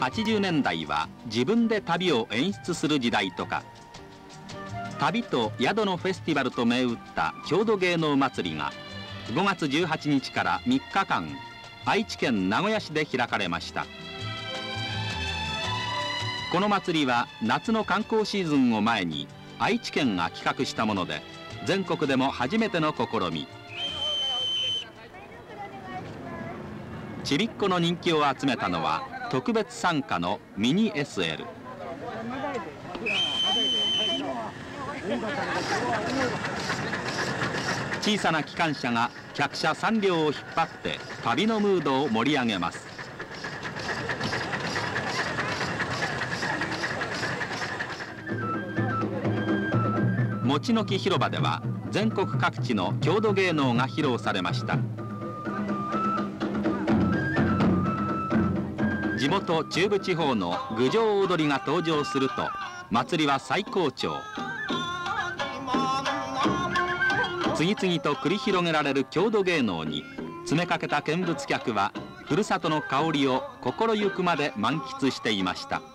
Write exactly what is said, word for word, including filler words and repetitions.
はちじゅうねんだいは自分で旅を演出する時代とか、旅と宿のフェスティバルと銘打った郷土芸能祭りがごがつじゅうはちにちからみっかかん愛知県名古屋市で開かれました。この祭りは夏の観光シーズンを前に愛知県が企画したもので、全国でも初めての試み。ちびっこの人気を集めたのは特別参加のミニ エスエル。小さな機関車が客車さんりょうを引っ張って旅のムードを盛り上げます。餅の木広場では全国各地の郷土芸能が披露されました。地元中部地方の郡上踊りが登場すると祭りは最高潮。次々と繰り広げられる郷土芸能に詰めかけた見物客はふるさとの香りを心ゆくまで満喫していました。